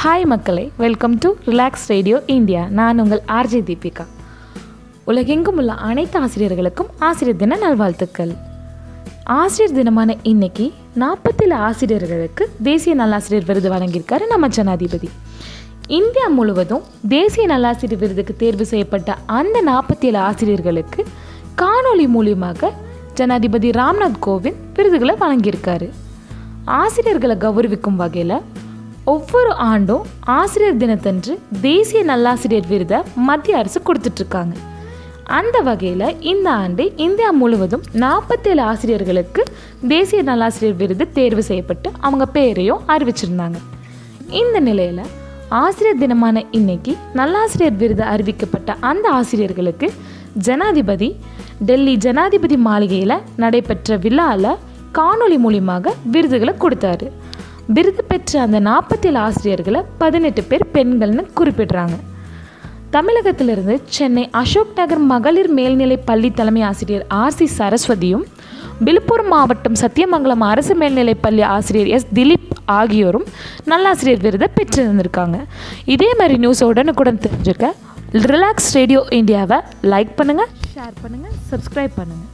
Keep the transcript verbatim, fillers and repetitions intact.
Hi மக்களே, welcome to relax radio India. நான் உங்கள் ஆர்ஜே தீபிகா. உலகெங்கும் உள்ள அனைத்து ஆசிரியர்களுக்கும் ஆசிரியர் தின நல்வாழ்த்துக்கள். ஆசிரியர் தினமான இன்னைக்கு நாற்பத்தேழு ஆசிரியர்களுக்கு தேசிய நல்லாசிரியர் விருது வழங்கியிருக்காரு நம்ம ஜனாதிபதி. இந்தியா முழுவதும் தேசிய நல்லாசிரியர் விருதுக்கு தேர்வு செய்யப்பட்ட அந்த நாற்பத்தேழு ஆசிரியர்களுக்கு காணொலி மூலியமாக ஜனாதிபதி ராம்நாத் கோவிந்த் விருதுகளை வழங்கியிருக்காரு. ஆசிரியர்களை கௌரவிக்கும் வகையில் ஒவ்வொரு ஆண்டும் ஆசிரியர் தினத்தன்று தேசிய நல்லாசிரியர் விருதை மத்திய அரசு கொடுத்துட்ருக்காங்க. அந்த வகையில் இந்த ஆண்டு இந்தியா முழுவதும் நாற்பத்தேழு ஆசிரியர்களுக்கு தேசிய நல்லாசிரியர் விருது தேர்வு செய்யப்பட்டு அவங்க பேரையும் அறிவிச்சிருந்தாங்க. இந்த நிலையில் ஆசிரியர் தினமான இன்னைக்கு நல்லாசிரியர் விருது அறிவிக்கப்பட்ட அந்த ஆசிரியர்களுக்கு ஜனாதிபதி டெல்லி ஜனாதிபதி மாளிகையில் நடைபெற்ற விழாவில் காணொலி மூலியமாக விருதுகளை கொடுத்தாரு. விருது பெற்ற அந்த நாற்பத்தேழு ஆசிரியர்களை பதினெட்டு பேர் பெண்கள்னு குறிப்பிடுறாங்க. தமிழகத்திலிருந்து சென்னை அசோக் நகர் மகளிர் மேல்நிலை பள்ளி தலைமை ஆசிரியர் ஆர் சி சரஸ்வதியும், விழுப்புரம் மாவட்டம் சத்தியமங்கலம் அரசு மேல்நிலை பள்ளி ஆசிரியர் எஸ் திலீப் ஆகியோரும் நல்லாசிரியர் விருதை பெற்றிருந்திருக்காங்க. இதே மாதிரி நியூஸ் உடனுக்குடன் தெரிஞ்சுக்க ரிலாக்ஸ் ரேடியோ இந்தியாவை லைக் பண்ணுங்கள், ஷேர் பண்ணுங்கள், சப்ஸ்கிரைப் பண்ணுங்கள்.